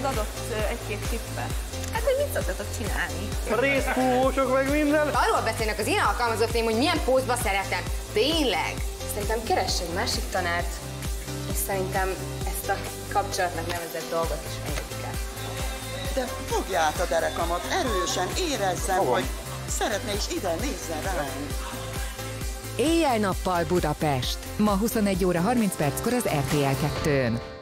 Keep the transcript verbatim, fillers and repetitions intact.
majd adott egy-két tippet. Hát, hogy mit szoktatok csinálni? A részfúvósok meg minden. Arról beszélnek az én alkalmazottaim, hogy milyen pózba szeretem. Tényleg? Szerintem keress egy másik tanárt, és szerintem ezt a kapcsolatnak nevezett dolgot is engedjük el. De fogja át a derekamat, erősen érezzem, Fogom. hogy szeretne is ide nézzen rám. Éjjel-nappal Budapest. Ma huszonegy óra harminc perckor az er té el kettőn.